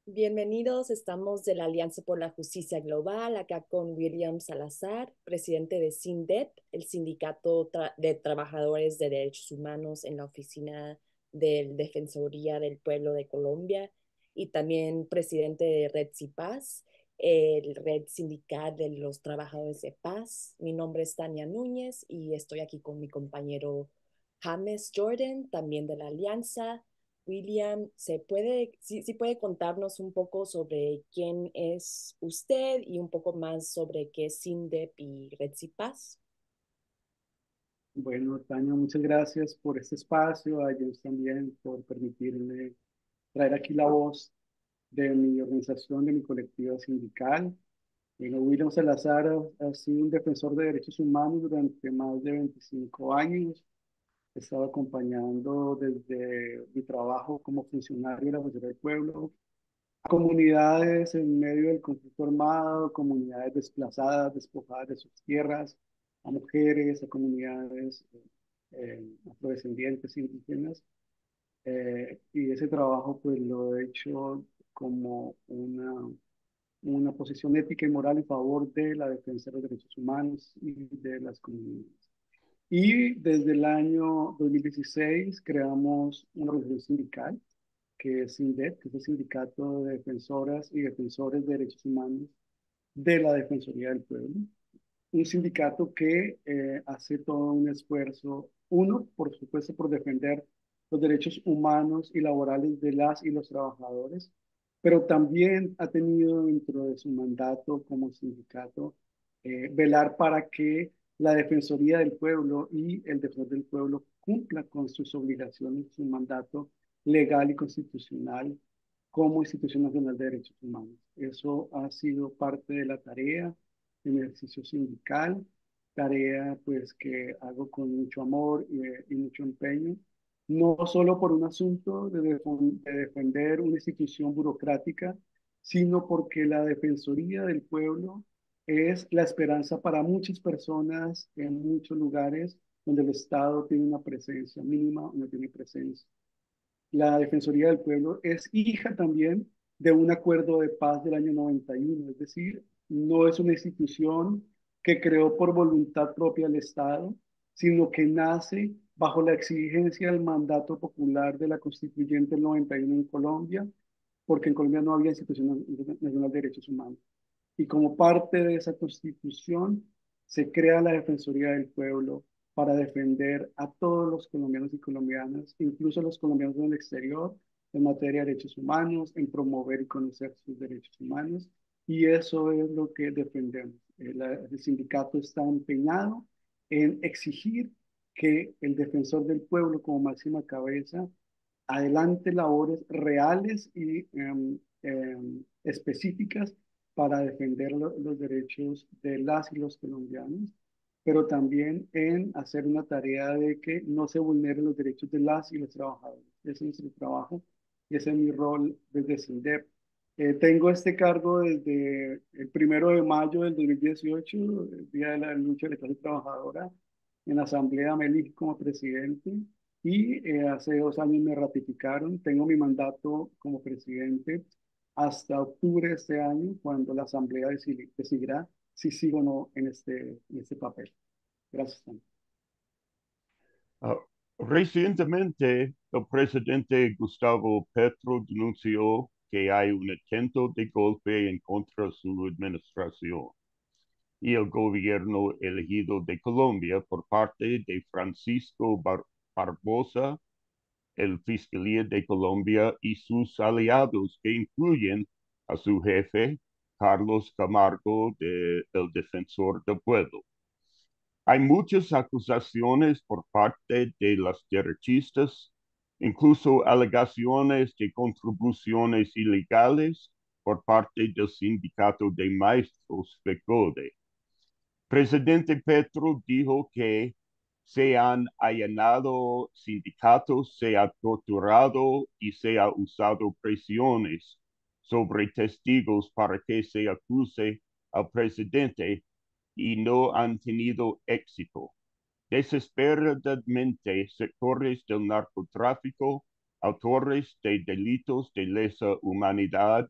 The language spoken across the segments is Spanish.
Bienvenidos, estamos de la Alianza por la Justicia Global, acá con William Salazar, presidente de SINDEP, el Sindicato de Trabajadores de Derechos Humanos en la Oficina de Defensoría del Pueblo de Colombia, y también presidente de Red Si Paz, el Red Sindical de los Trabajadores de Paz. Mi nombre es Tania Núñez y estoy aquí con mi compañero James Jordan, también de la Alianza. William, sí puede contarnos un poco sobre quién es usted y un poco más sobre qué es SINDEP y Red Si Paz? Bueno, Tania, muchas gracias por este espacio, a James también por permitirme traer aquí la voz de mi organización, de mi colectiva sindical. Bueno, William Salazar ha sido un defensor de derechos humanos durante más de 25 años. He estado acompañando desde mi trabajo como funcionario de la Defensoría del Pueblo a comunidades en medio del conflicto armado, comunidades desplazadas, despojadas de sus tierras, a mujeres, a comunidades afrodescendientes, indígenas. Y ese trabajo pues lo he hecho como una posición ética y moral en favor de la defensa de los derechos humanos y de las comunidades. Y desde el año 2016 creamos una organización sindical que es SINDEP, que es el Sindicato de Defensoras y Defensores de Derechos Humanos de la Defensoría del Pueblo. Un sindicato que hace todo un esfuerzo, uno, por supuesto, por defender los derechos humanos y laborales de las y los trabajadores, pero también ha tenido dentro de su mandato como sindicato velar para que la Defensoría del Pueblo y el Defensor del Pueblo cumpla con sus obligaciones, su mandato legal y constitucional como Institución Nacional de Derechos Humanos. Eso ha sido parte de la tarea de mi ejercicio sindical, tarea pues que hago con mucho amor y mucho empeño, no solo por un asunto de defender una institución burocrática, sino porque la Defensoría del Pueblo es la esperanza para muchas personas en muchos lugares donde el Estado tiene una presencia mínima o no tiene presencia. La Defensoría del Pueblo es hija también de un acuerdo de paz del año 91, es decir, no es una institución que creó por voluntad propia el Estado, sino que nace bajo la exigencia del mandato popular de la Constituyente del 91 en Colombia, porque en Colombia no había institución nacional de derechos humanos. Y como parte de esa constitución se crea la Defensoría del Pueblo para defender a todos los colombianos y colombianas, incluso a los colombianos en el exterior, en materia de derechos humanos, en promover y conocer sus derechos humanos. Y eso es lo que defendemos. El sindicato está empeñado en exigir que el defensor del pueblo como máxima cabeza adelante labores reales y específicas para defender los derechos de las y los colombianos, pero también en hacer una tarea de que no se vulneren los derechos de las y los trabajadores. Ese es nuestro trabajo y ese es mi rol desde SINDEP. Tengo este cargo desde el 1 de mayo del 2018, el Día de la Lucha de la Clase Trabajadora, en la Asamblea me elegí como presidente y hace 2 años me ratificaron. Tengo mi mandato como presidente hasta octubre de este año, cuando la Asamblea decidirá si sigo o no en este papel. Gracias, Tania. Ah, Recientemente, el presidente Gustavo Petro denunció que hay un intento de golpe en contra de su administración y el gobierno elegido de Colombia por parte de Francisco Barbosa, el Fiscalía de Colombia y sus aliados, que incluyen a su jefe, Carlos Camargo, el Defensor del Pueblo. Hay muchas acusaciones por parte de las derechistas, incluso alegaciones de contribuciones ilegales por parte del sindicato de maestros FECODE. Presidente Petro dijo que se han allanado sindicatos, se ha torturado y se ha usado presiones sobre testigos para que se acuse al presidente y no han tenido éxito. Desesperadamente, sectores del narcotráfico, autores de delitos de lesa humanidad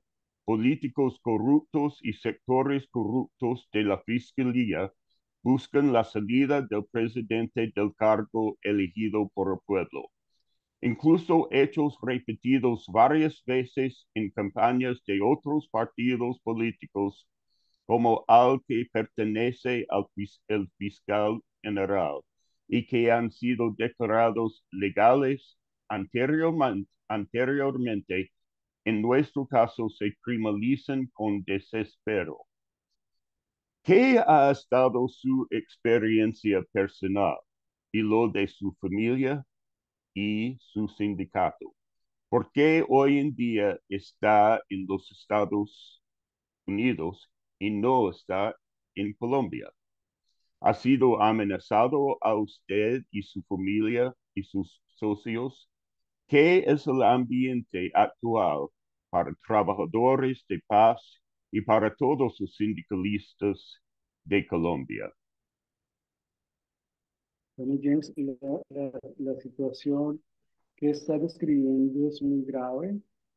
políticos corruptos y sectores corruptos de la Fiscalía buscan la salida del presidente del cargo elegido por el pueblo. Incluso hechos repetidos varias veces en campañas de otros partidos políticos, como al que pertenece el fiscal general, y que han sido declarados legales anteriormente, en nuestro caso se criminalizan con desespero. ¿Qué ha estado su experiencia personal y lo de su familia y su sindicato? ¿Por qué hoy en día está en los Estados Unidos y no está en Colombia? ¿Ha sido amenazado a usted y su familia y sus socios? ¿Qué es el ambiente actual para trabajadores de paz y para todos los sindicalistas de Colombia? Bueno, James, la situación que está describiendo es muy grave.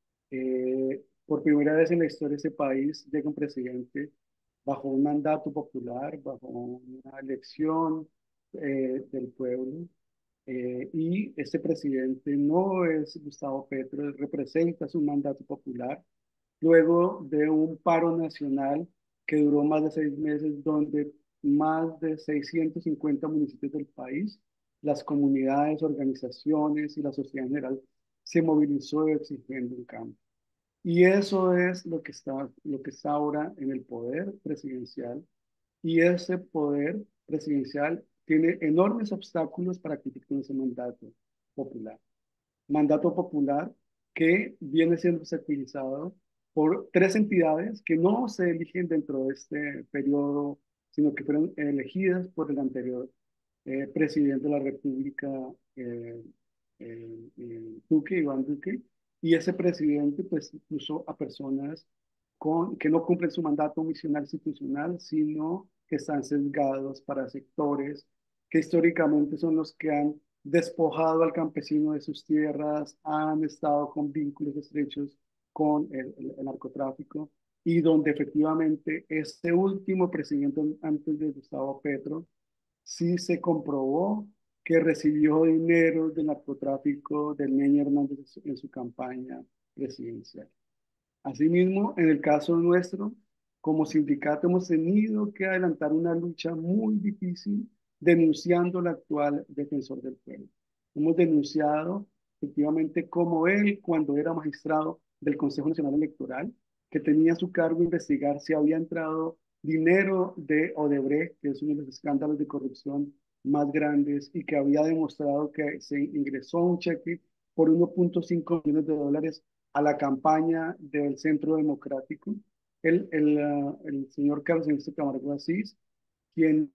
Por primera vez en la historia de ese país llega un presidente bajo un mandato popular, bajo una elección del pueblo. Y este presidente no es Gustavo Petro, él representa su mandato popular luego de un paro nacional que duró más de 6 meses, donde más de 650 municipios del país, las comunidades, organizaciones y la sociedad en general se movilizó exigiendo un cambio. Y eso es lo que está ahora en el poder presidencial. Y ese poder presidencial tiene enormes obstáculos para cumplir con ese mandato popular. Mandato popular que viene siendo obstaculizado por tres entidades que no se eligen dentro de este periodo, sino que fueron elegidas por el anterior presidente de la República, eh, Duque, Iván Duque, y ese presidente pues puso a personas que no cumplen su mandato misional institucional, sino que están sesgados para sectores que históricamente son los que han despojado al campesino de sus tierras, han estado con vínculos estrechos con el narcotráfico, y donde efectivamente este último presidente antes de Gustavo Petro sí se comprobó que recibió dinero del narcotráfico del Nene Hernández en su campaña presidencial. Asimismo, en el caso nuestro, como sindicato hemos tenido que adelantar una lucha muy difícil denunciando al actual defensor del pueblo. Hemos denunciado efectivamente como él, cuando era magistrado del Consejo Nacional Electoral, que tenía a su cargo investigar si había entrado dinero de Odebrecht, que es uno de los escándalos de corrupción más grandes, y que había demostrado que se ingresó un cheque por 1.5 millones de dólares a la campaña del Centro Democrático. El señor Carlos Ernesto Camargo Asís, quien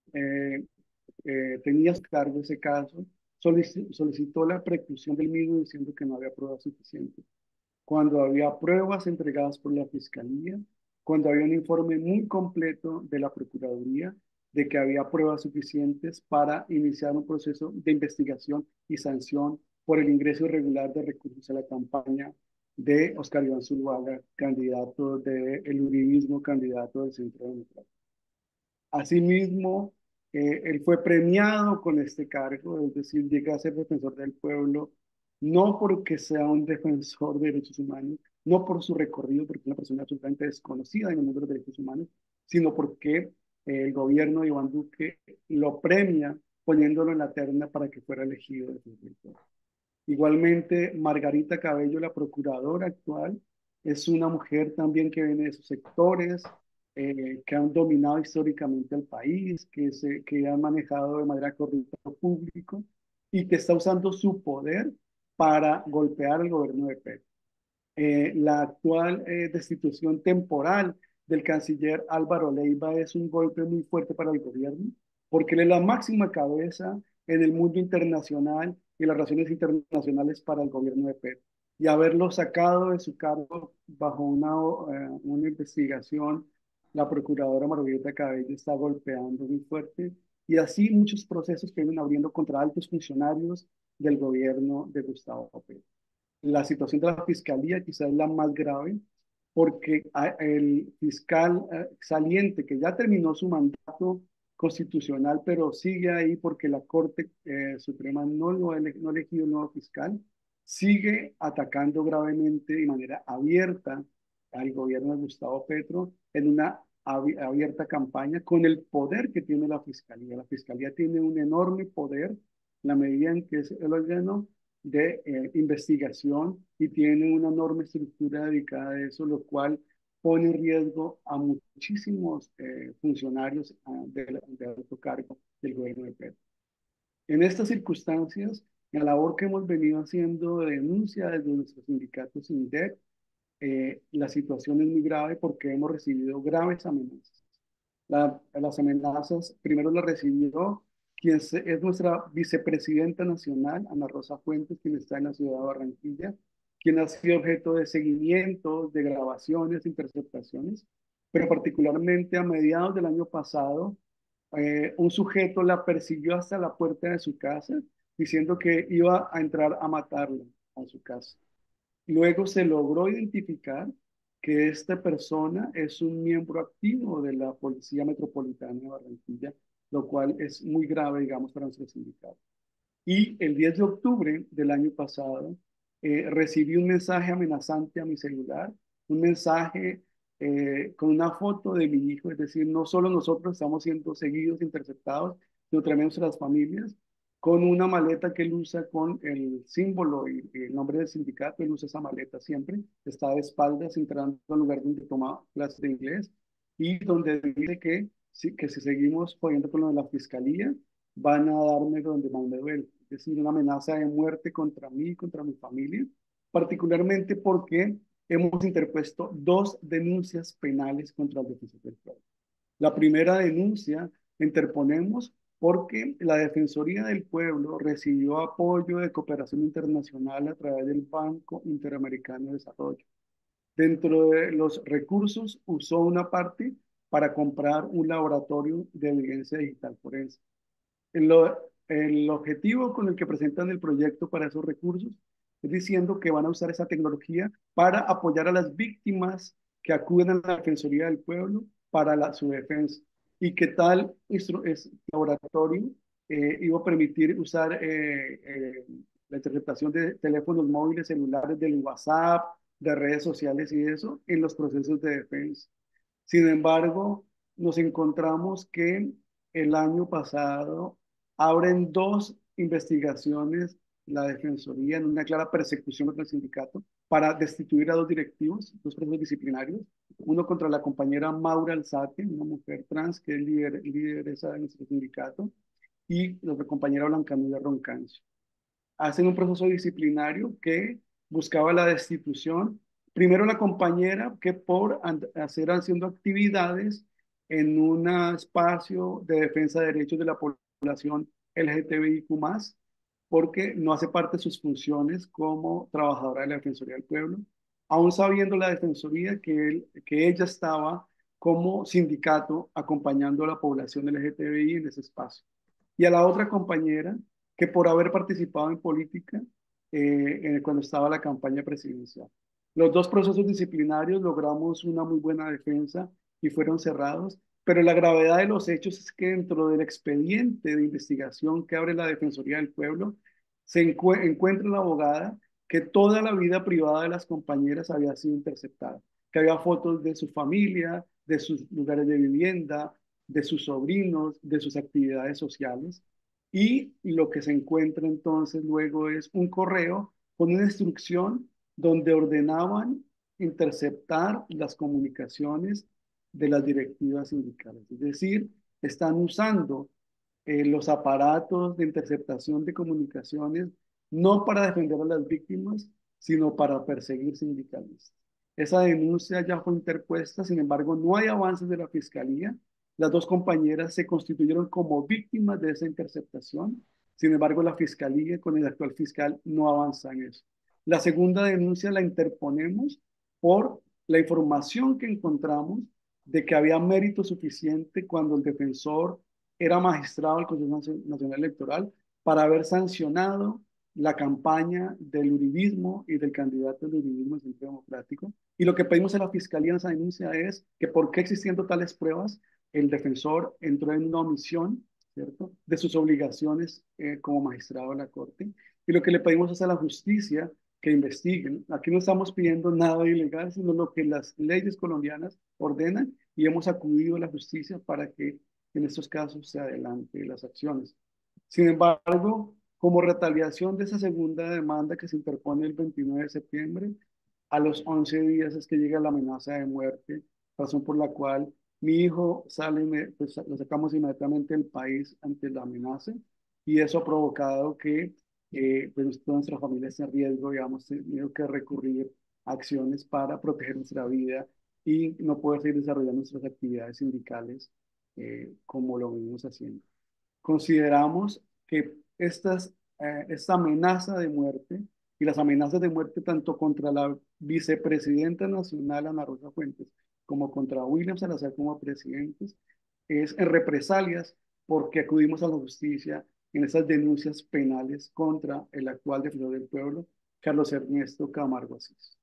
tenía a cargo ese caso, solicitó la preclusión del mismo diciendo que no había pruebas suficientes. Cuando había pruebas entregadas por la Fiscalía, cuando había un informe muy completo de la Procuraduría de que había pruebas suficientes para iniciar un proceso de investigación y sanción por el ingreso irregular de recursos a la campaña de Oscar Iván Zuluaga, candidato del uribismo, candidato del Centro Democrático. Asimismo, él fue premiado con este cargo, es decir, llega a ser defensor del pueblo, no porque sea un defensor de derechos humanos, no por su recorrido, porque es una persona absolutamente desconocida en el mundo de los derechos humanos, sino porque el gobierno de Iván Duque lo premia poniéndolo en la terna para que fuera elegido defensor del pueblo. Igualmente, Margarita Cabello, la procuradora actual, es una mujer también que viene de esos sectores, que han dominado históricamente el país, que han manejado de manera corrupta lo público y que está usando su poder para golpear al gobierno de Petro. La actual destitución temporal del canciller Álvaro Leiva es un golpe muy fuerte para el gobierno, porque él es la máxima cabeza en el mundo internacional y las relaciones internacionales para el gobierno de Petro. Y haberlo sacado de su cargo bajo una investigación, la procuradora Margarita Cabello está golpeando muy fuerte. Y así muchos procesos que vienen abriendo contra altos funcionarios del gobierno de Gustavo Petro. La situación de la fiscalía quizás es la más grave, porque el fiscal saliente, que ya terminó su mandato constitucional, pero sigue ahí porque la Corte Suprema no ha elegido un nuevo fiscal, sigue atacando gravemente de manera abierta al gobierno de Gustavo Petro en una abierta campaña con el poder que tiene la fiscalía. La fiscalía tiene un enorme poder, la medida en que es el órgano de investigación y tiene una enorme estructura dedicada a eso, lo cual pone en riesgo a muchísimos funcionarios de alto cargo del gobierno de Petro. En estas circunstancias, la labor que hemos venido haciendo de denuncia desde nuestros sindicatos SINDET, la situación es muy grave porque hemos recibido graves amenazas. Las amenazas, primero las recibió es nuestra vicepresidenta nacional, Ana Rosa Fuentes, quien está en la ciudad de Barranquilla, quien ha sido objeto de seguimientos, de grabaciones, interceptaciones, pero particularmente a mediados del año pasado, un sujeto la persiguió hasta la puerta de su casa, diciendo que iba a entrar a matarla a su casa. Luego se logró identificar que esta persona es un miembro activo de la Policía Metropolitana de Barranquilla, lo cual es muy grave, digamos, para nuestro sindicato. Y el 10 de octubre del año pasado recibí un mensaje amenazante a mi celular, un mensaje con una foto de mi hijo, es decir, no solo nosotros estamos siendo seguidos, interceptados, sino también nuestras familias, con una maleta que él usa con el símbolo y el nombre del sindicato. Él usa esa maleta siempre, está de espaldas entrando al lugar donde toma clases de inglés y donde dice que si seguimos jodiendo con lo de la fiscalía, van a darme donde más me duele, es decir, una amenaza de muerte contra mí y contra mi familia, particularmente porque hemos interpuesto 2 denuncias penales contra el defensor del pueblo. La primera denuncia la interponemos porque la Defensoría del Pueblo recibió apoyo de cooperación internacional a través del Banco Interamericano de Desarrollo. Dentro de los recursos usó una parte para comprar un laboratorio de evidencia digital forense. El objetivo con el que presentan el proyecto para esos recursos es diciendo que van a usar esa tecnología para apoyar a las víctimas que acuden a la Defensoría del Pueblo para su defensa y que tal laboratorio iba a permitir usar la interpretación de teléfonos móviles, celulares, del WhatsApp, de redes sociales y eso en los procesos de defensa. Sin embargo, nos encontramos que el año pasado abren 2 investigaciones la Defensoría en una clara persecución contra el sindicato para destituir a 2 directivos, 2 presos disciplinarios, uno contra la compañera Maura Alzate, una mujer trans que es lideresa de nuestro sindicato, y la otra compañera Blanca Roncancio. Hacen un proceso disciplinario que buscaba la destitución. Primero la compañera que por haciendo actividades en un espacio de defensa de derechos de la población LGTBIQ+, porque no hace parte de sus funciones como trabajadora de la Defensoría del Pueblo, aún sabiendo la Defensoría que ella estaba como sindicato acompañando a la población LGTBI en ese espacio. Y a la otra compañera que por haber participado en política cuando estaba la campaña presidencial. Los 2 procesos disciplinarios logramos una muy buena defensa y fueron cerrados, pero la gravedad de los hechos es que dentro del expediente de investigación que abre la Defensoría del Pueblo, se encuentra la abogada que toda la vida privada de las compañeras había sido interceptada, que había fotos de su familia, de sus lugares de vivienda, de sus sobrinos, de sus actividades sociales. Y lo que se encuentra entonces luego es un correo con una instrucción donde ordenaban interceptar las comunicaciones de las directivas sindicales. Es decir, están usando los aparatos de interceptación de comunicaciones no para defender a las víctimas, sino para perseguir sindicalistas. Esa denuncia ya fue interpuesta, sin embargo, no hay avances de la Fiscalía. Las 2 compañeras se constituyeron como víctimas de esa interceptación. Sin embargo, la Fiscalía, con el actual fiscal, no avanza en eso. La segunda denuncia la interponemos por la información que encontramos de que había mérito suficiente cuando el defensor era magistrado del Consejo Nacional Electoral para haber sancionado la campaña del uribismo y del candidato del uribismo al Centro Democrático. Y lo que pedimos a la Fiscalía en esa denuncia es que por qué existiendo tales pruebas, el defensor entró en una omisión, ¿cierto?, de sus obligaciones como magistrado de la Corte. Y lo que le pedimos es a la justicia que investiguen. Aquí no estamos pidiendo nada ilegal, sino lo que las leyes colombianas ordenan, y hemos acudido a la justicia para que en estos casos se adelante las acciones. Sin embargo, como retaliación de esa segunda demanda que se interpone el 29 de septiembre, a los 11 días es que llega la amenaza de muerte, razón por la cual mi hijo sale, pues lo sacamos inmediatamente del país ante la amenaza, y eso ha provocado que pues toda nuestra familia esté en riesgo y hemos tenido que recurrir a acciones para proteger nuestra vida y no poder seguir desarrollando nuestras actividades sindicales como lo venimos haciendo. Consideramos que esta amenaza de muerte y las amenazas de muerte tanto contra la vicepresidenta nacional Ana Rosa Fuentes como contra William Salazar como presidentes es en represalias porque acudimos a la justicia en esas denuncias penales contra el actual defensor del pueblo, Carlos Ernesto Camargo Asís.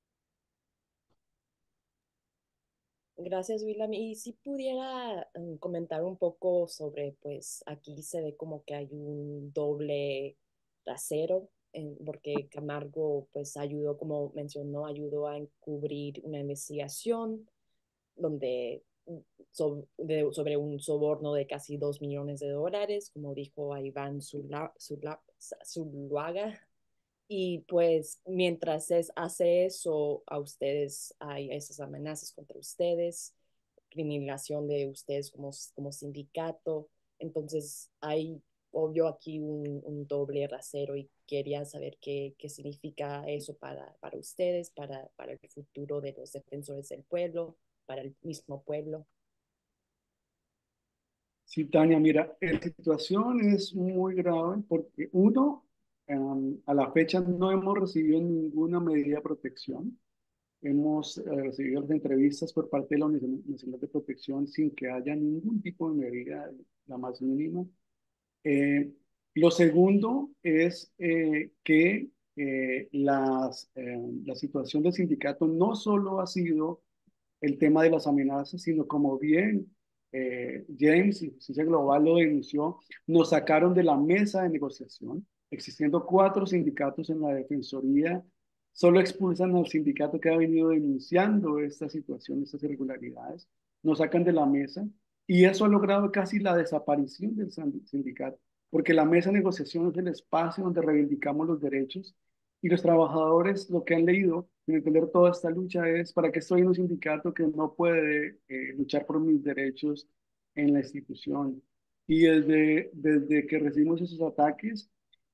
Gracias, William. Y si pudiera comentar un poco sobre, pues aquí se ve como que hay un doble rasero, porque Camargo, pues ayudó, como mencionó, ayudó a encubrir una investigación donde sobre un soborno de casi $2 millones, como dijo a Iván Zuluaga. Y pues mientras hace eso, a ustedes hay esas amenazas contra ustedes, criminalización de ustedes como sindicato. Entonces hay, obvio, aquí un doble rasero y quería saber qué significa eso para ustedes, para el futuro de los defensores del pueblo, para el mismo pueblo. Sí, Tania, mira, la situación es muy grave porque uno, a la fecha no hemos recibido ninguna medida de protección. Hemos recibido las entrevistas por parte de la Universidad Nacional de Protección sin que haya ningún tipo de medida, la más mínima. Lo segundo es que la situación del sindicato no solo ha sido el tema de las amenazas, sino como bien James y Justicia Global lo denunció, nos sacaron de la mesa de negociación, existiendo 4 sindicatos en la Defensoría, solo expulsan al sindicato que ha venido denunciando esta situación, estas irregularidades, nos sacan de la mesa, y eso ha logrado casi la desaparición del sindicato, porque la mesa de negociación es el espacio donde reivindicamos los derechos, y los trabajadores lo que han leído en entender toda esta lucha es para qué estoy en un sindicato que no puede luchar por mis derechos en la institución. Y desde que recibimos esos ataques,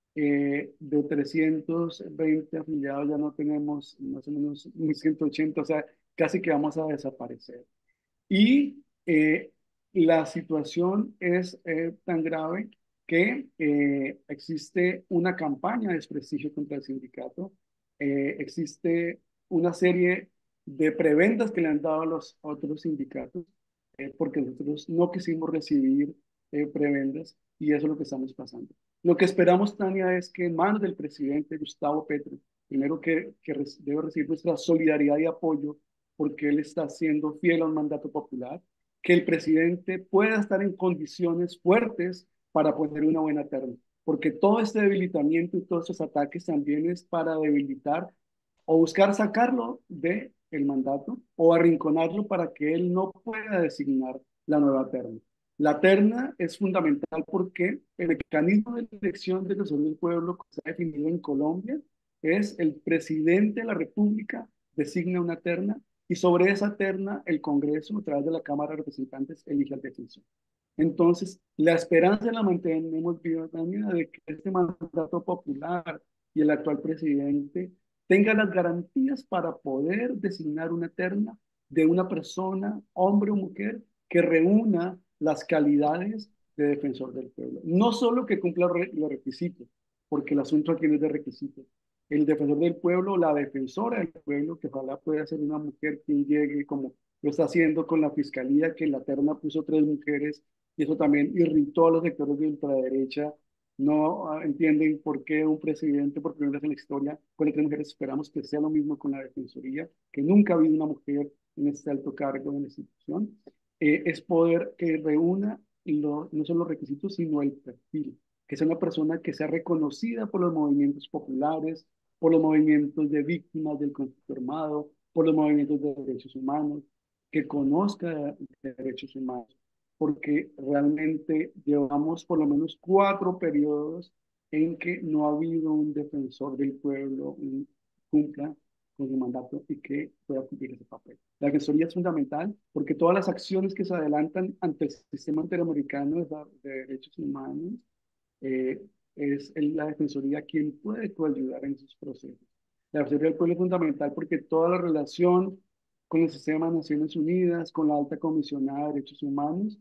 de 320 afiliados ya no tenemos más o menos 180, o sea, casi que vamos a desaparecer. Y la situación es tan grave que existe una campaña de desprestigio contra el sindicato, existe una serie de prebendas que le han dado a los otros sindicatos, porque nosotros no quisimos recibir prebendas, y eso es lo que estamos pasando. Lo que esperamos, Tania, es que en manos del presidente Gustavo Petro, primero que debe recibir nuestra solidaridad y apoyo, porque él está siendo fiel a un mandato popular, que el presidente pueda estar en condiciones fuertes para poner una buena terna, porque todo este debilitamiento y todos estos ataques también es para debilitar o buscar sacarlo del mandato o arrinconarlo para que él no pueda designar la nueva terna. La terna es fundamental porque el mecanismo de elección del defensor del pueblo que está definido en Colombia es el presidente de la República designa una terna, y sobre esa terna el Congreso, a través de la Cámara de Representantes, elige al defensor. Entonces, la esperanza la mantenemos viva también de que este mandato popular y el actual presidente tenga las garantías para poder designar una terna de una persona, hombre o mujer, que reúna las calidades de defensor del pueblo. No solo que cumpla los requisitos, porque el asunto aquí no es de requisitos. El defensor del pueblo, la defensora del pueblo, que ojalá pueda ser una mujer quien llegue, como lo está haciendo con la fiscalía, que en la terna puso 3 mujeres, y eso también irritó a los sectores de ultraderecha no entienden por qué un presidente por primera vez en la historia pone tres mujeres. Esperamos que sea lo mismo con la Defensoría, que nunca ha habido una mujer en este alto cargo de la institución. Es poder que reúna no solo los requisitos, sino el perfil, que sea una persona que sea reconocida por los movimientos populares, por los movimientos de víctimas del conflicto armado, por los movimientos de derechos humanos, que conozca de derechos humanos, porque realmente llevamos por lo menos 4 periodos en que no ha habido un defensor del pueblo que cumpla con su mandato y que pueda cumplir ese papel. La defensoría es fundamental porque todas las acciones que se adelantan ante el sistema interamericano de derechos humanos, eh, la defensoría quien puede coayudar en esos procesos. La defensoría del pueblo es fundamental porque toda la relación con el sistema de Naciones Unidas, con la alta comisionada de derechos humanos,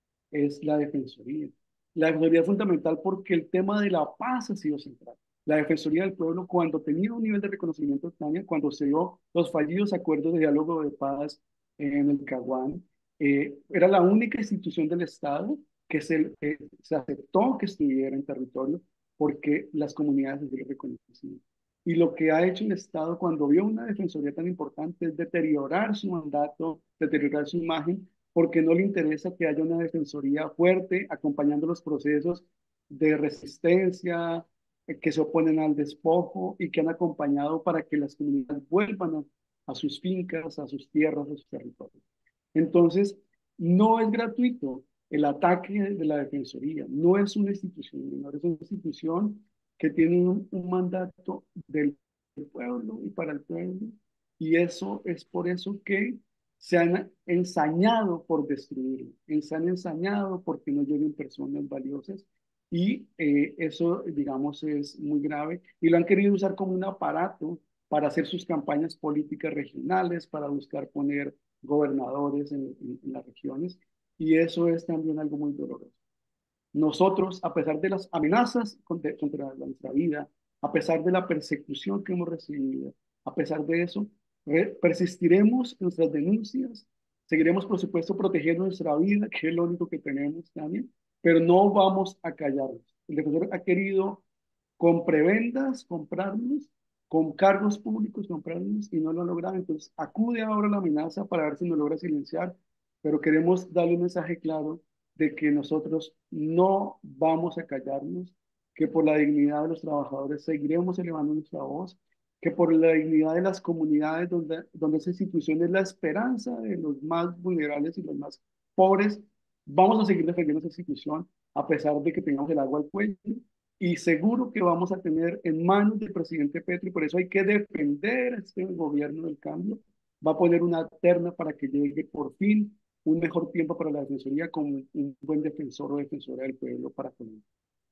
es la defensoría. La defensoría es fundamental porque el tema de la paz ha sido central. La defensoría del pueblo, cuando tenía un nivel de reconocimiento, Tania, cuando se dio los fallidos acuerdos de diálogo de paz en el Caguán, era la única institución del Estado que se aceptó que estuviera en territorio porque las comunidades así lo reconocían. Y lo que ha hecho el Estado cuando vio una defensoría tan importante es deteriorar su mandato, deteriorar su imagen, porque no le interesa que haya una defensoría fuerte acompañando los procesos de resistencia que se oponen al despojo y que han acompañado para que las comunidades vuelvan a sus fincas, a sus tierras, a sus territorios. Entonces, no es gratuito el ataque de la defensoría, no es una institución menor, es una institución que tiene un mandato del pueblo y para el pueblo, y eso es por eso que se han ensañado por destruirlo, se han ensañado porque no lleguen personas valiosas, y eso, digamos, es muy grave, y lo han querido usar como un aparato para hacer sus campañas políticas regionales, para buscar poner gobernadores en las regiones, y eso es también algo muy doloroso. Nosotros, a pesar de las amenazas contra nuestra vida, a pesar de la persecución que hemos recibido, a pesar de eso, persistiremos en nuestras denuncias, seguiremos, por supuesto, protegiendo nuestra vida, que es lo único que tenemos también, pero no vamos a callarnos. El defensor ha querido con prebendas comprarnos, con cargos públicos comprarnos y no lo ha logrado. Entonces acude ahora a la amenaza para ver si nos logra silenciar, pero queremos darle un mensaje claro de que nosotros no vamos a callarnos, que por la dignidad de los trabajadores seguiremos elevando nuestra voz, que por la dignidad de las comunidades donde esa institución es la esperanza de los más vulnerables y los más pobres, vamos a seguir defendiendo esa institución a pesar de que tengamos el agua al cuello, y seguro que vamos a tener en manos del presidente Petro, y por eso hay que defender a este gobierno del cambio. Va a poner una terna para que llegue por fin un mejor tiempo para la defensoría con un buen defensor o defensora del pueblo para Colombia.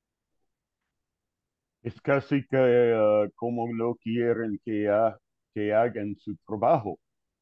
Es casi que como no quieren que hagan su trabajo.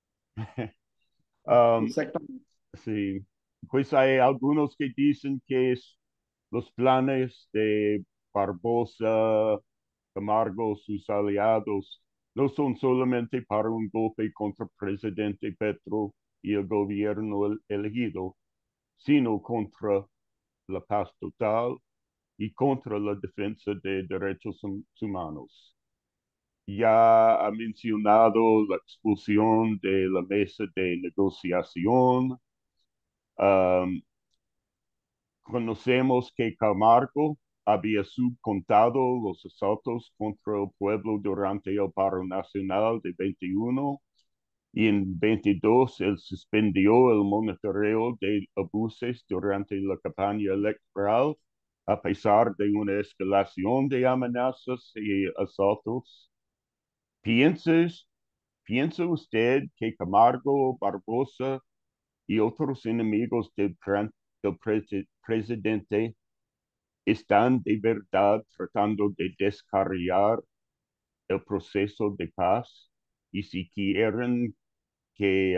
Um, Exactamente. sí, pues hay algunos que dicen que los planes de Barbosa, Camargo, sus aliados, no son solamente para un golpe contra el presidente Petro y el gobierno elegido, sino contra la paz total y contra la defensa de derechos humanos. Ya ha mencionado la expulsión de la mesa de negociación. Um, Conocemos que Camargo había subcontado los asaltos contra el pueblo durante el paro nacional de 21 y en 22 él suspendió el monitoreo de abusos durante la campaña electoral a pesar de una escalación de amenazas y asaltos. ¿Piensas, ¿Piensa usted que Camargo, Barbosa y otros enemigos del presidente están de verdad tratando de descarriar el proceso de paz? Y si quieren que,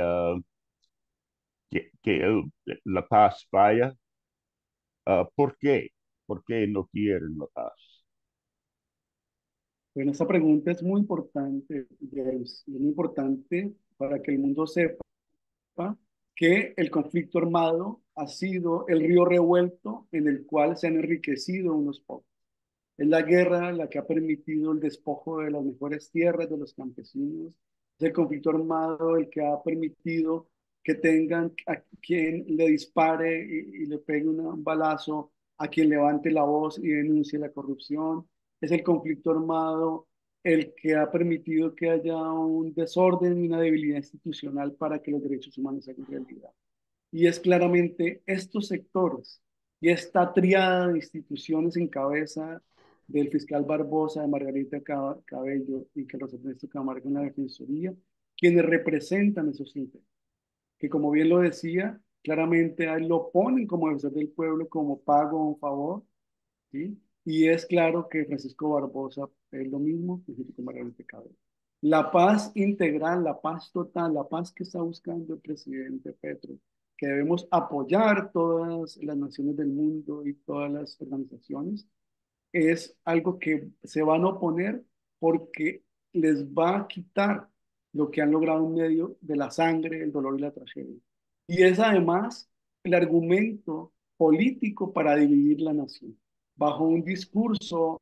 la paz vaya, ¿por qué? ¿Por qué no quieren la paz? Bueno, esta pregunta es muy importante, James, y es muy importante para que el mundo sepa que el conflicto armado ha sido el río revuelto en el cual se han enriquecido unos pocos. Es la guerra la que ha permitido el despojo de las mejores tierras de los campesinos. Es el conflicto armado el que ha permitido que tengan a quien le dispare y le pegue un balazo, a quien levante la voz y denuncie la corrupción. Es el conflicto armado el que ha permitido que haya un desorden y una debilidad institucional para que los derechos humanos se hagan realidad. Y es claramente estos sectores y esta triada de instituciones en cabeza del fiscal Barbosa, de Margarita Cabello y Carlos Ernesto Camargo en la Defensoría, quienes representan esos intereses, que como bien lo decía, claramente a él lo ponen como defensor del pueblo, como pago o un favor, ¿sí? Y es claro que Francisco Barbosa es lo mismo que Federico Margarita Cabello. La paz integral, la paz total, la paz que está buscando el presidente Petro, que debemos apoyar todas las naciones del mundo y todas las organizaciones, es algo que se van a oponer porque les va a quitar lo que han logrado en medio de la sangre, el dolor y la tragedia. Y es además el argumento político para dividir la nación, bajo un discurso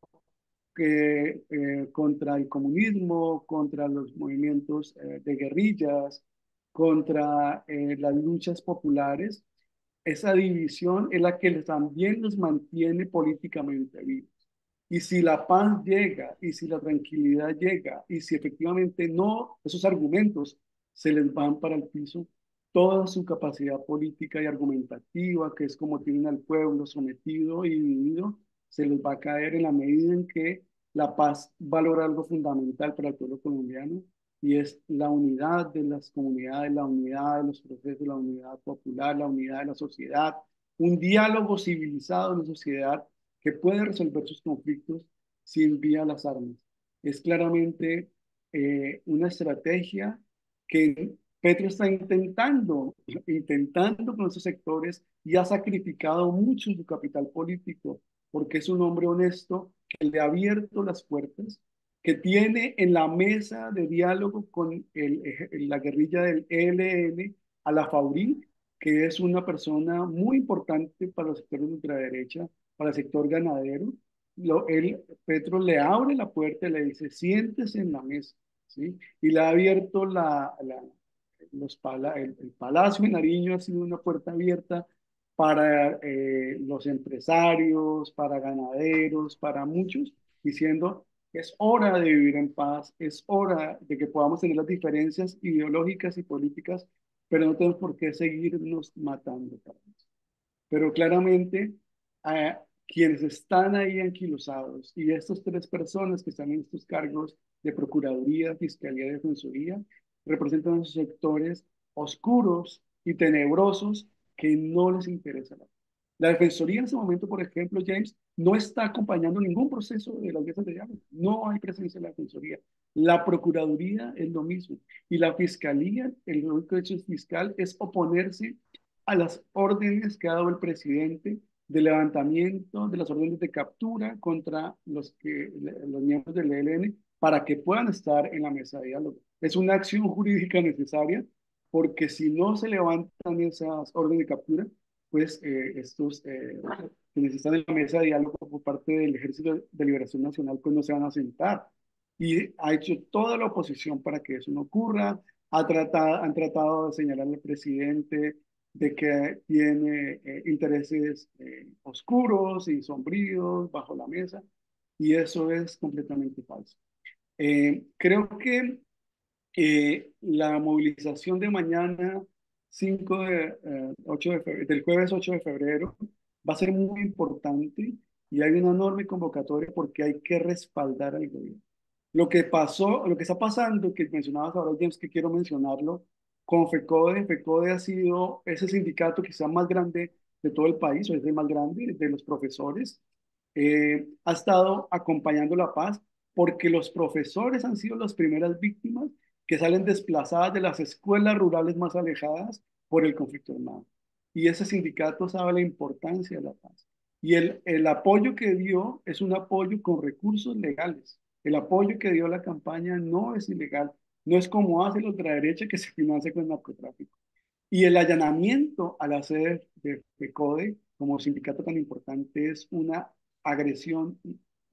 contra el comunismo, contra los movimientos de guerrillas, contra las luchas populares. Esa división es la que también los mantiene políticamente vivos. Y si la paz llega, y si la tranquilidad llega, y si efectivamente no, esos argumentos se les van para el piso, toda su capacidad política y argumentativa, que es como tienen al pueblo sometido y dividido, se les va a caer en la medida en que la paz valora algo fundamental para el pueblo colombiano, y es la unidad de las comunidades, la unidad de los procesos, la unidad popular, la unidad de la sociedad, un diálogo civilizado en la sociedad que puede resolver sus conflictos sin vía a las armas. Es claramente una estrategia que Petro está intentando con esos sectores, y ha sacrificado mucho su capital político, porque es un hombre honesto que le ha abierto las puertas, que tiene en la mesa de diálogo con la guerrilla del ELN a la Faurí, que es una persona muy importante para los sectores de ultraderecha, para el sector ganadero. Petro le abre la puerta y le dice, siéntese en la mesa, ¿sí? Y le ha abierto el Palacio de Nariño, ha sido una puerta abierta para los empresarios, para ganaderos, para muchos, diciendo, es hora de vivir en paz, es hora de que podamos tener las diferencias ideológicas y políticas, pero no tenemos por qué seguirnos matando. Pero claramente, a quienes están ahí anquilosados, y estas tres personas que están en estos cargos de Procuraduría, Fiscalía y Defensoría, representan esos sectores oscuros y tenebrosos que no les interesa la. La Defensoría en ese momento, por ejemplo, James, no está acompañando ningún proceso de las mesas de diálogo. No hay presencia de la Defensoría. La Procuraduría es lo mismo. Y la Fiscalía, el único hecho fiscal es oponerse a las órdenes que ha dado el presidente de levantamiento de las órdenes de captura contra los miembros del ELN, para que puedan estar en la mesa de diálogo. Es una acción jurídica necesaria, porque si no se levantan esas órdenes de captura, pues quienes están en la mesa de diálogo por parte del Ejército de Liberación Nacional, pues no se van a sentar. Y ha hecho toda la oposición para que eso no ocurra. Han tratado de señalar al presidente de que tiene intereses oscuros y sombríos bajo la mesa, y eso es completamente falso. Creo que la movilización de mañana, 8 de febrero, del jueves 8 de febrero, va a ser muy importante, y hay una enorme convocatoria porque hay que respaldar al gobierno. Lo que pasó, lo que está pasando, que mencionabas ahora, James, que quiero mencionarlo, con FECODE. FECODE ha sido ese sindicato quizá más grande de todo el país, o es el más grande de los profesores. Ha estado acompañando la paz porque los profesores han sido las primeras víctimas que salen desplazadas de las escuelas rurales más alejadas por el conflicto armado. Y ese sindicato sabe la importancia de la paz. Y el apoyo que dio es un apoyo con recursos legales. El apoyo que dio la campaña no es ilegal, no es como hace la ultraderecha, que se financia con el narcotráfico. Y el allanamiento a la sede de CODE como sindicato tan importante es una agresión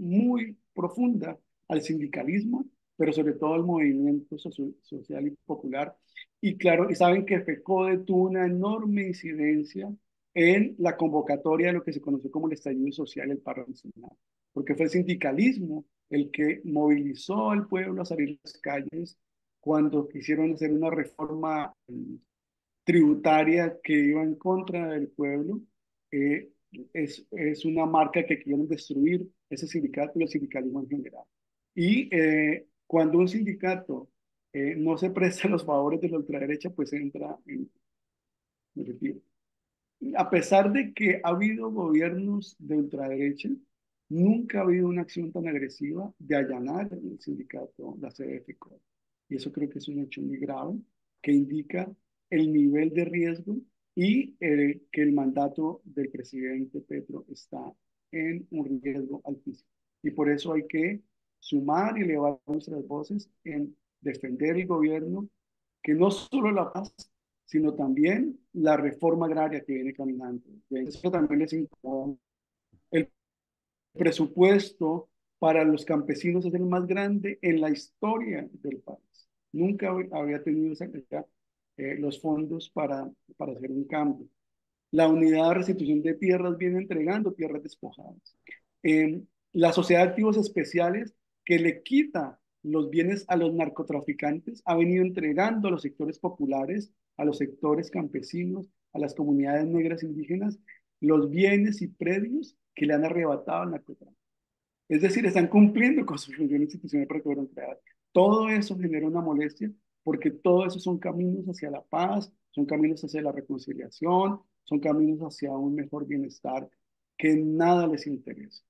muy profunda al sindicalismo, pero sobre todo al movimiento social y popular. Y claro, y saben que FECODE tuvo una enorme incidencia en la convocatoria de lo que se conoció como el estallido social, el paro nacional, porque fue el sindicalismo el que movilizó al pueblo a salir a las calles cuando quisieron hacer una reforma tributaria que iba en contra del pueblo. eh, es una marca que quieren destruir ese sindicato y el sindicalismo en general. Y cuando un sindicato no se presta a los favores de la ultraderecha, pues entra en retiro. A pesar de que ha habido gobiernos de ultraderecha, nunca ha habido una acción tan agresiva de allanar el sindicato, la CDFCO. Y eso creo que es un hecho muy grave que indica el nivel de riesgo y que el mandato del presidente Petro está en un riesgo altísimo. Y por eso hay que sumar y elevar nuestras voces en defender el gobierno, que no solo la paz, sino también la reforma agraria que viene caminando. Eso también les incomoda. El presupuesto para los campesinos es el más grande en la historia del país. Nunca había tenido los fondos para hacer un cambio. La unidad de restitución de tierras viene entregando tierras despojadas. La sociedad de activos especiales que le quita los bienes a los narcotraficantes ha venido entregando a los sectores populares, a los sectores campesinos, a las comunidades negras indígenas, los bienes y predios que le han arrebatado al narcotráfico. Es decir, están cumpliendo con su función institucional para que fueron creadas. Todo eso genera una molestia porque todo eso son caminos hacia la paz, son caminos hacia la reconciliación, son caminos hacia un mejor bienestar que nada les interesa.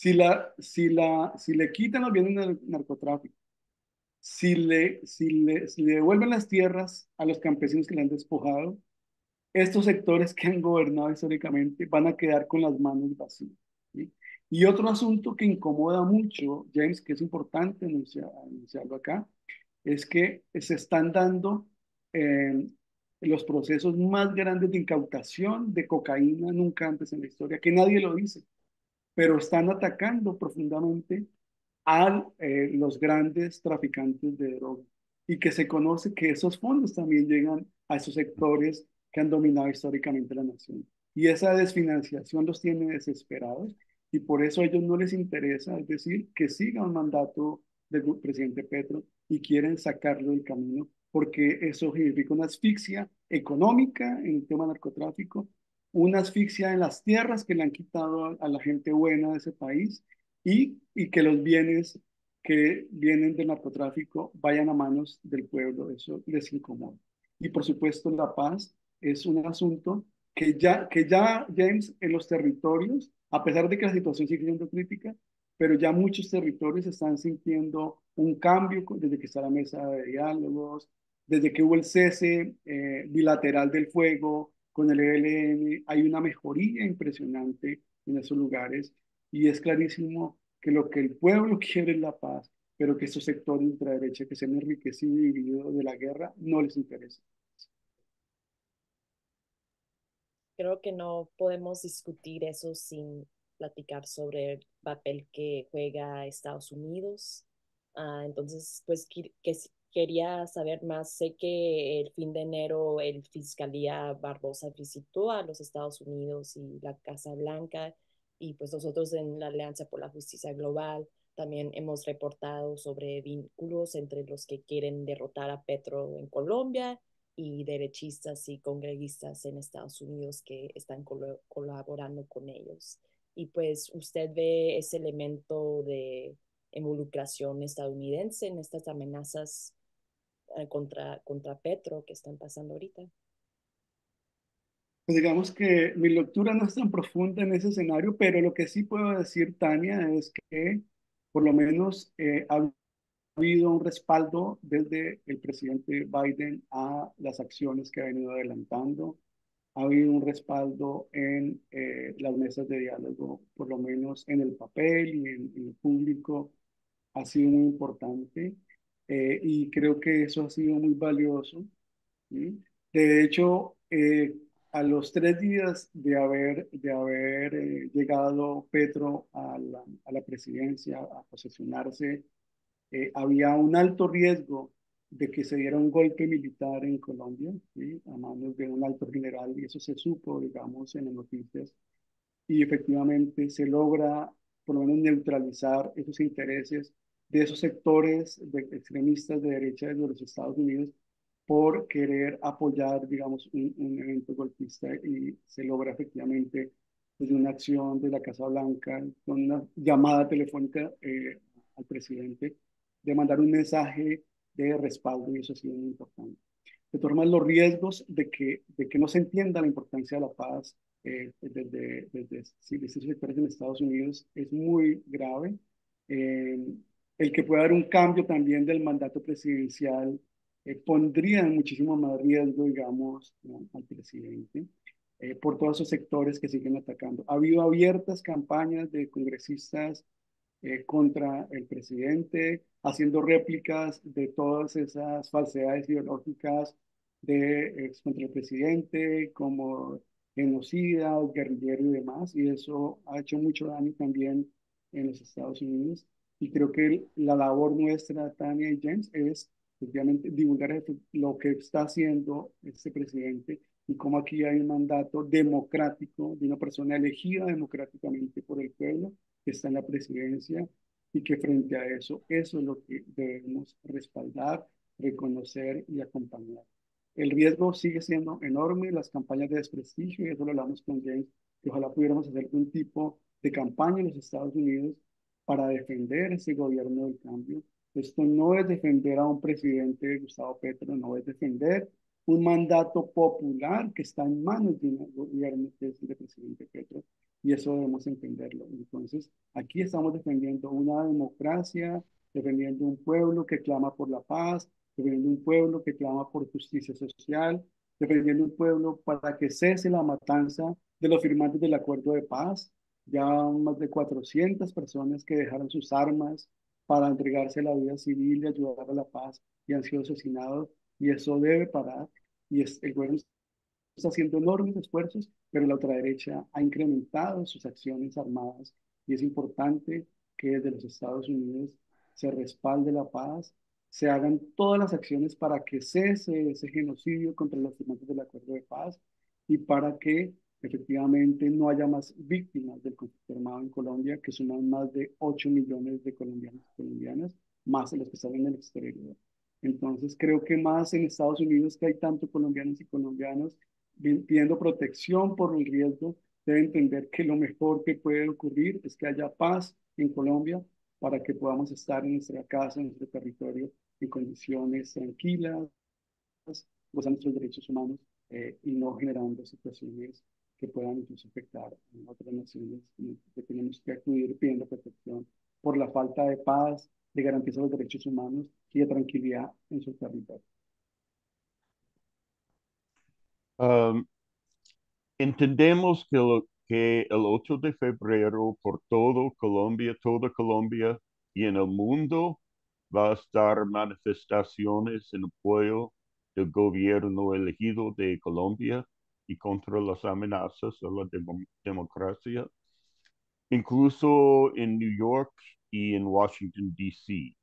Si le quitan los bienes del narcotráfico, si le devuelven las tierras a los campesinos que le han despojado, estos sectores que han gobernado históricamente van a quedar con las manos vacías. ¿Sí? Y otro asunto que incomoda mucho, James, que es importante anunciarlo acá, es que se están dando eh, los procesos más grandes de incautación de cocaína nunca antes en la historia, que nadie lo dice, pero están atacando profundamente a los grandes traficantes de droga y que se conoce que esos fondos también llegan a esos sectores que han dominado históricamente la nación. Y esa desfinanciación los tiene desesperados y por eso a ellos no les interesa, es decir, que siga un mandato del presidente Petro y quieren sacarlo del camino porque eso significa una asfixia económica en el tema narcotráfico, una asfixia en las tierras que le han quitado a la gente buena de ese país y que los bienes que vienen del narcotráfico vayan a manos del pueblo. Eso les incomoda. Y por supuesto, la paz es un asunto que ya, James, en los territorios, a pesar de que la situación sigue siendo crítica, pero ya muchos territorios están sintiendo un cambio desde que está la mesa de diálogos, desde que hubo el cese bilateral del fuego con el ELN, hay una mejoría impresionante en esos lugares y es clarísimo que lo que el pueblo quiere es la paz, pero que estos sectores de ultraderecha que se han enriquecido y vivido de la guerra no les interesa. Creo que no podemos discutir eso sin platicar sobre el papel que juega Estados Unidos. Entonces, pues quería saber más. Sé que el fin de enero el Fiscalía Barbosa visitó a los Estados Unidos y la Casa Blanca y pues nosotros en la Alianza por la Justicia Global también hemos reportado sobre vínculos entre los que quieren derrotar a Petro en Colombia y derechistas y congreguistas en Estados Unidos que están colaborando con ellos. Y pues usted ve ese elemento de involucración estadounidense en estas amenazas contra Petro que están pasando ahorita. Pues digamos que mi lectura no es tan profunda en ese escenario, pero lo que sí puedo decir, Tania, es que por lo menos ha habido un respaldo desde el presidente Biden a las acciones que ha venido adelantando. Ha habido un respaldo en las mesas de diálogo, por lo menos en el papel y en el público, ha sido muy importante y creo que eso ha sido muy valioso. ¿Sí? De hecho, a los 3 días de haber llegado Petro a la presidencia, a posesionarse, había un alto riesgo de que se diera un golpe militar en Colombia, ¿sí? A manos de un alto general, y eso se supo, digamos, en las noticias, y efectivamente se logra por lo menos neutralizar esos intereses de esos sectores de extremistas de derecha de los Estados Unidos por querer apoyar, digamos, un evento golpista, y se logra efectivamente desde una acción de la Casa Blanca con una llamada telefónica al presidente de mandar un mensaje de respaldo, y eso ha sido muy importante. De todas formas, los riesgos de que no se entienda la importancia de la paz desde estos sectores en Estados Unidos es muy grave. Eh, el que pueda haber un cambio también del mandato presidencial pondría en muchísimo más riesgo, digamos, ¿no?, al presidente, por todos esos sectores que siguen atacando. Ha habido abiertas campañas de congresistas contra el presidente, haciendo réplicas de todas esas falsedades ideológicas contra el presidente, como genocida, guerrillero y demás, y eso ha hecho mucho daño también en los Estados Unidos. Y creo que la labor nuestra, Tania y James, es efectivamente divulgar lo que está haciendo este presidente, y cómo aquí hay un mandato democrático de una persona elegida democráticamente por el pueblo que está en la presidencia, y que frente a eso, eso es lo que debemos respaldar, reconocer y acompañar. El riesgo sigue siendo enorme, las campañas de desprestigio, y eso lo hablamos con James, que ojalá pudiéramos hacer un tipo de campaña en los Estados Unidos para defender ese gobierno del cambio. Esto no es defender a un presidente, Gustavo Petro, no es defender un mandato popular que está en manos de un gobierno que es el del presidente Petro, y eso debemos entenderlo. Entonces, aquí estamos defendiendo una democracia, defendiendo un pueblo que clama por la paz, defendiendo un pueblo que clama por justicia social, defendiendo un pueblo para que cese la matanza de los firmantes del acuerdo de paz. Ya más de 400 personas que dejaron sus armas para entregarse a la vida civil y ayudar a la paz y han sido asesinados, y eso debe parar. El gobierno está haciendo enormes esfuerzos, pero la ultraderecha ha incrementado sus acciones armadas, y es importante que desde los Estados Unidos se respalde la paz, se hagan todas las acciones para que cese ese genocidio contra los firmantes del acuerdo de paz, y para que efectivamente no haya más víctimas del conflicto armado en Colombia, que suman más de 8 millones de colombianos y colombianas, más de los que están en el exterior. Entonces, creo que más en Estados Unidos, que hay tanto colombianos y colombianos pidiendo protección por el riesgo, debe entender que lo mejor que puede ocurrir es que haya paz en Colombia, para que podamos estar en nuestra casa, en nuestro territorio, en condiciones tranquilas, gozando nuestros derechos humanos, y no generando situaciones que puedan incluso afectar a otras naciones, que tenemos que acudir pidiendo protección por la falta de paz, de garantía de los derechos humanos y de tranquilidad en su territorio. Um, Entendemos que el 8 de febrero por toda Colombia y en el mundo va a estar manifestaciones en apoyo del gobierno elegido de Colombia y contra las amenazas a la democracia, incluso en New York y en Washington, D.C.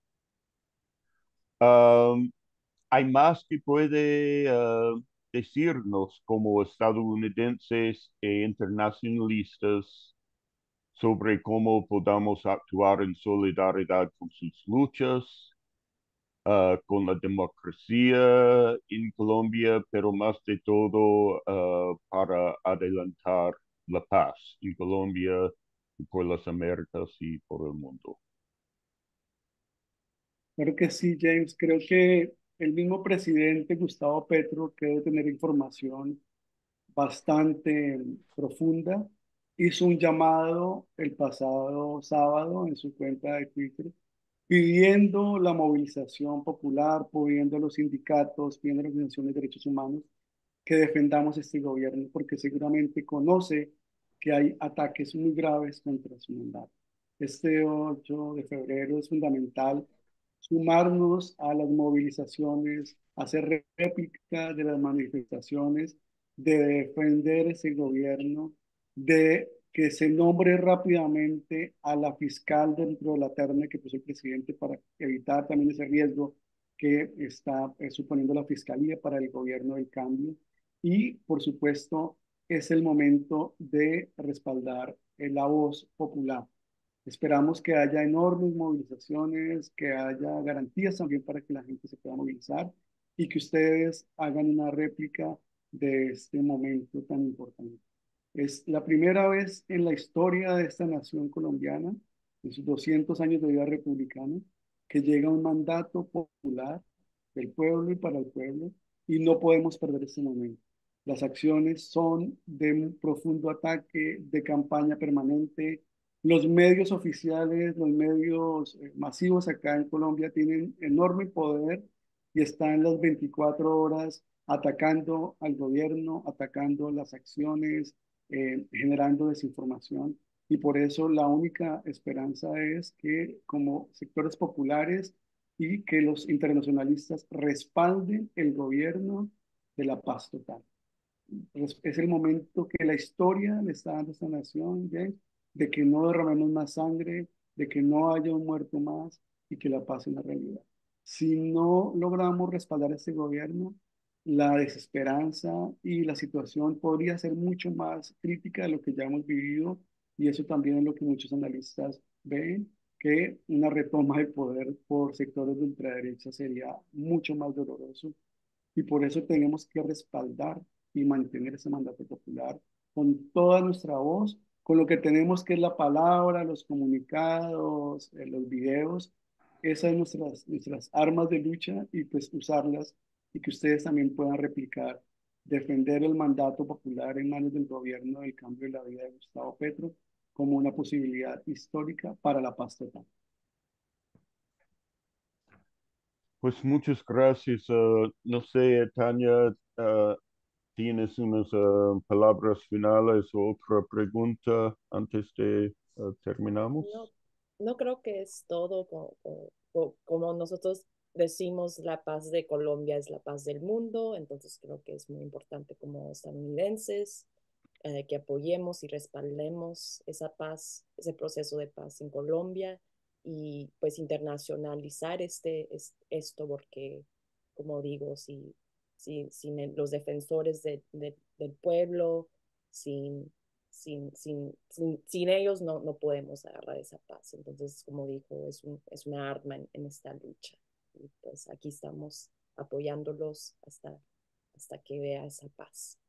Um, ¿Hay más que puede decirnos como estadounidenses e internacionalistas sobre cómo podamos actuar en solidaridad con sus luchas, con la democracia en Colombia, pero más de todo para adelantar la paz en Colombia y por las Américas y por el mundo? Claro que sí, James. Creo que el mismo presidente Gustavo Petro, que debe tener información bastante profunda, hizo un llamado el pasado sábado en su cuenta de Twitter, pidiendo la movilización popular, pidiendo a los sindicatos, pidiendo a las organizaciones de derechos humanos que defendamos este gobierno, porque seguramente conoce que hay ataques muy graves contra su mandato. Este 8 de febrero es fundamental sumarnos a las movilizaciones, hacer réplica de las manifestaciones de defender ese gobierno, de que se nombre rápidamente a la fiscal dentro de la terna que puso el presidente para evitar también ese riesgo que está suponiendo la fiscalía para el gobierno del cambio. Y, por supuesto, es el momento de respaldar la voz popular. Esperamos que haya enormes movilizaciones, que haya garantías también para que la gente se pueda movilizar y que ustedes hagan una réplica de este momento tan importante. Es la primera vez en la historia de esta nación colombiana, en sus 200 años de vida republicana, que llega un mandato popular del pueblo y para el pueblo, y no podemos perder este momento. Las acciones son de un profundo ataque, de campaña permanente. Los medios oficiales, los medios masivos acá en Colombia tienen enorme poder y están las 24 horas atacando al gobierno, atacando las acciones, generando desinformación. Y por eso la única esperanza es que como sectores populares y que los internacionalistas respalden el gobierno de la paz total. Es el momento que la historia le está dando a esta nación, James, de que no derramemos más sangre, de que no haya un muerto más y que la paz es una realidad. Si no logramos respaldar a este gobierno, la desesperanza y la situación podría ser mucho más crítica de lo que ya hemos vivido y eso también es lo que muchos analistas ven, que una retoma del poder por sectores de ultraderecha sería mucho más doloroso y por eso tenemos que respaldar y mantener ese mandato popular con toda nuestra voz, con lo que tenemos que es la palabra, los comunicados, los videos, esas son nuestras armas de lucha y pues usarlas y que ustedes también puedan replicar, defender el mandato popular en manos del gobierno del cambio de la vida de Gustavo Petro como una posibilidad histórica para la paz total. Pues muchas gracias. No sé, Tania, ¿tienes unas palabras finales o otra pregunta antes de terminamos? No, no creo que es todo como nosotros decimos, la paz de Colombia es la paz del mundo, entonces creo que es muy importante como estadounidenses que apoyemos y respaldemos esa paz, ese proceso de paz en Colombia y pues internacionalizar esto porque, como digo, sin los defensores del pueblo, sin sin ellos no podemos agarrar esa paz. Entonces, como dijo, es una arma en esta lucha. Y pues aquí estamos apoyándolos hasta que vea esa paz.